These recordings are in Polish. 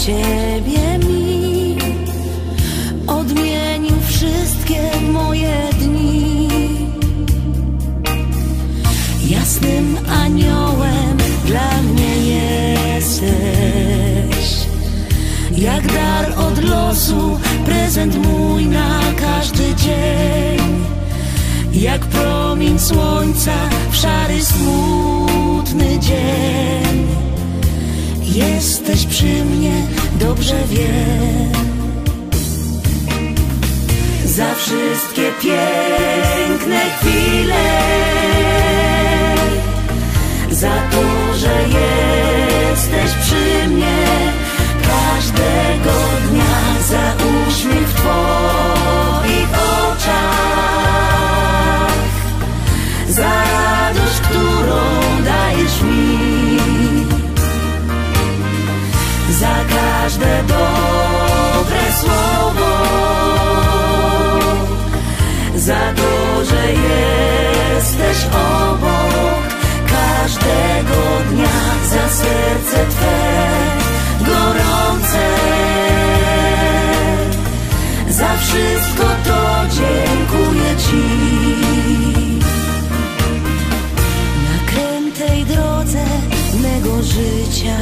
Ciebie mi, odmienił wszystkie moje dni. Jasnym aniołem dla mnie jesteś, jak dar od losu, prezent mój na każdy dzień. Jak promień słońca w szary, smutny dzień. Jesteś przy mnie, dobrze wiem. Za wszystkie piękne chwile, za to, że jesteś przy mnie każdego dnia, za uśmiech w Twoich oczach, za radość, którą dajesz mi, za każde dobre słowo, za to, że jesteś obok każdego dnia, za serce Twe gorące, za wszystko to dziękuję Ci. Na krętej drodze mego życia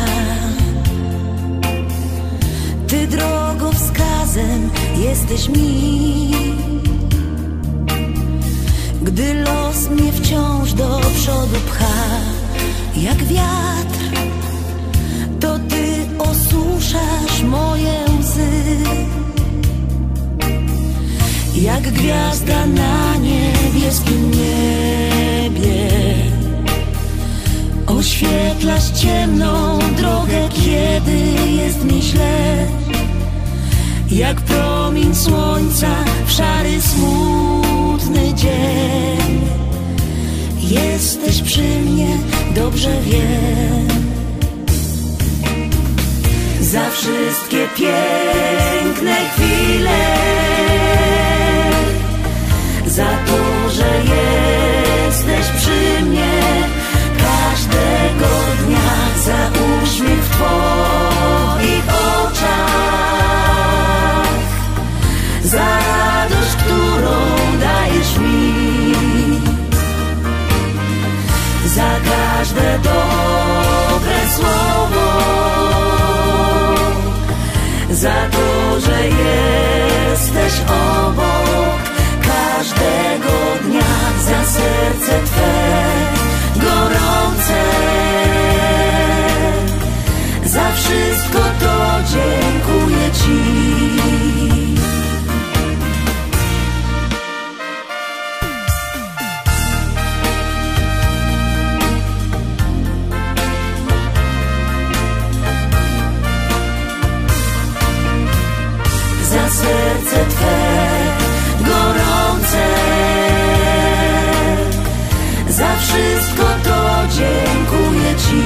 Ty drogowskazem jesteś mi. Gdy los mnie wciąż do przodu pcha, jak wiatr, to Ty osuszasz moje łzy. Jak gwiazda na niebieskim niebie, oświetlasz ciemną drogę, kiedy jest mi źle. Jak promień słońca w szary, smutny dzień. Jesteś przy mnie, dobrze wiem. Za wszystkie piękne chwile, za to, że jesteś przy mnie każdego dnia, za uśmiech w Twoich oczach, za radość, którą dajesz mi, za każde dobre słowo, za to, że jesteś obok każdego dnia, za serce Twe gorące, za wszystko to dziękuję Ci. Za serce Twe gorące, za wszystko to dziękuję Ci.